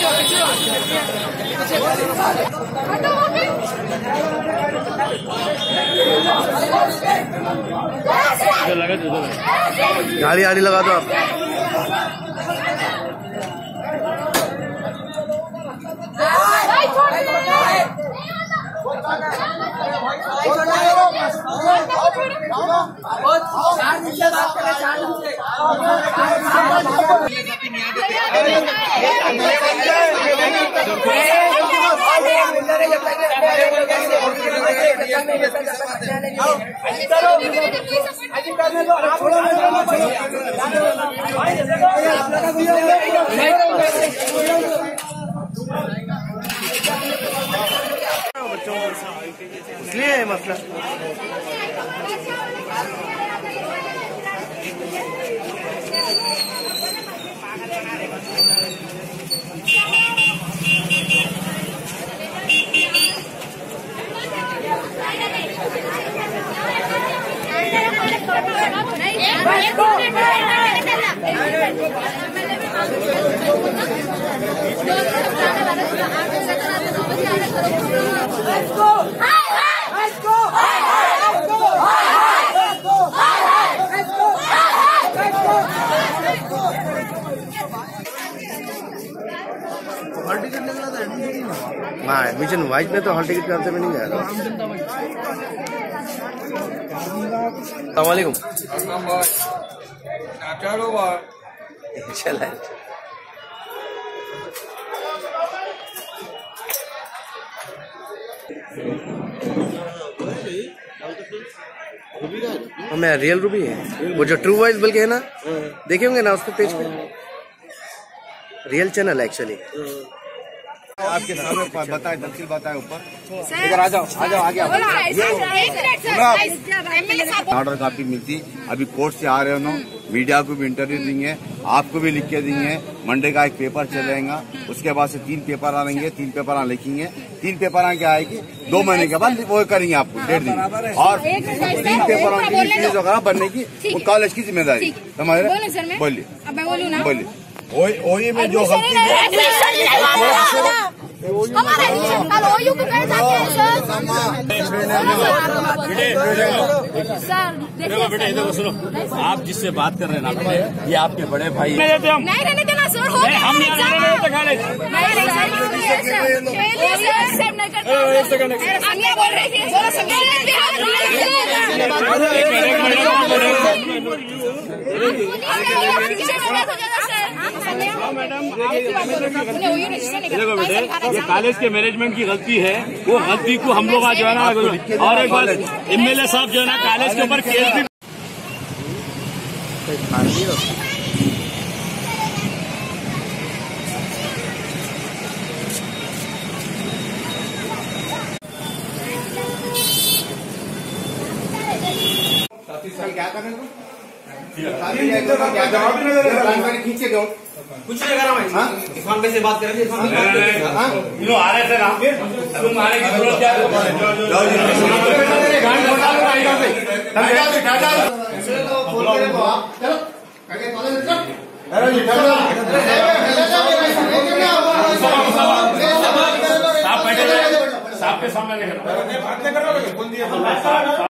गाड़ी आड़ी लगा दो आप। इसलिए है मसला। हाँ, एडमिशन वाइज में तो हॉल टिकट करते में नहीं जाएगा। अस्सलामुअलैकुम। चला मैं रियल रूबी है वो जो ट्रू वॉइस बल्कि है ना, देखे होंगे ना उसके पेज पे, रियल चैनल एक्चुअली। आपके सामने बताए, तफसील बताए ऊपर। इधर आ जाओ, आ जाओ, आगे आओ। ऑर्डर कापी मिलती, अभी कोर्ट से आ रहे हो ना, मीडिया को भी इंटरव्यू देंगे, आपको भी लिख के देंगे। मंडे का एक पेपर चलेगा, उसके बाद से 3 पेपर आएंगे, 3 पेपर लिखेंगे, 3 पेपर आगे आएगी, 2 महीने के बाद वो करेंगे आपको 1.5 दिन। और 3 पेपर की फीस वगैरह बनने की वो कॉलेज की जिम्मेदारी। समझ रहे? बोलिए बोलिए। ओई में जो गलती देखो सुनो, आप जिससे बात कर रहे हैं ना, ये आपके बड़े भाई नहीं रहने देना सर। हम देखो बेटे, ये कॉलेज के मैनेजमेंट की गलती है, वो गलती को हम लोग आज जो है ना, और एक बात MLA साहब जो है ना कॉलेज के ऊपर केस भी क्या करें खींच के दो, कुछ नहीं कर रहा मैं। इरफान भाई से बात करेंगे। इरफान भाई आ रहे थे आप तुम आने की जरूरत क्या है? साहब के सामने